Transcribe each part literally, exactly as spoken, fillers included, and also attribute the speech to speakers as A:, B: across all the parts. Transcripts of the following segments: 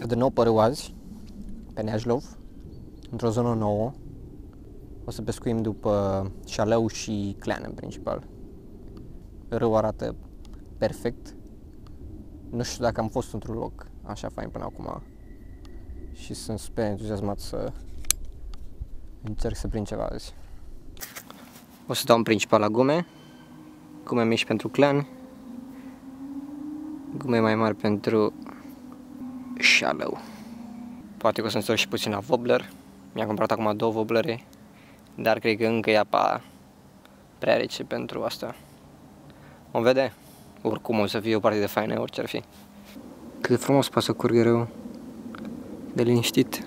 A: de nou pe râu azi, pe Neajlov, într-o zonă nouă. O să pescuim după șaleu și clean în principal. Râul arată perfect. Nu știu dacă am fost într-un loc așa fain până acum și sunt super entuziasmat să încerc să prind ceva azi. O să dau în principal la gume, gume mici pentru clean, gume mai mari pentru shallow. Poate că o să întorc și puțin la wobbler. Mi-am cumpărat acum două wobblere, dar cred că încă e apa prea rece pentru asta. Vom vede. Oricum o să fie o parte de faină, orice ar fi. Cât de frumos poate să curgă râul. De liniștit.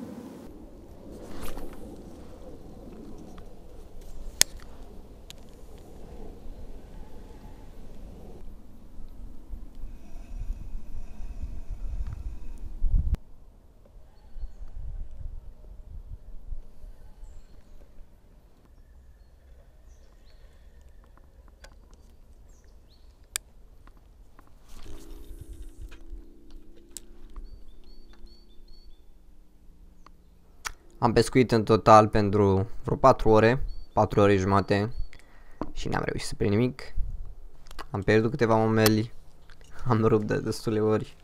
A: Am pescuit în total pentru vreo patru ore, patru ore jumate și n-am reușit să prind nimic. Am pierdut câteva momeli, am rupt de destule ori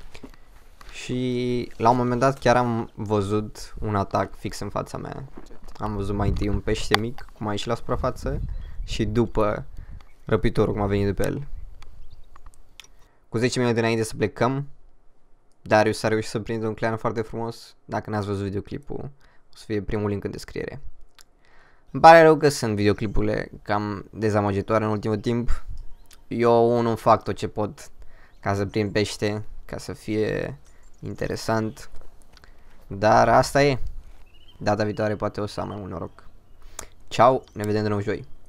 A: și la un moment dat chiar am văzut un atac fix în fața mea. Am văzut mai întâi un pește mic cum a ieșit la suprafață și după răpitorul cum a venit de pe el. Cu zece minute înainte să plecăm, Darius a reușit să prindă un clean foarte frumos. Dacă n-ați văzut videoclipul, o să fie primul link în descriere. Îmi pare rău că sunt videoclipurile cam dezamăgitoare în ultimul timp. Eu nu fac tot ce pot ca să prind pește, ca să fie interesant. Dar asta e. Data viitoare poate o să am mai mult noroc. Ciao, ne vedem de nou joi.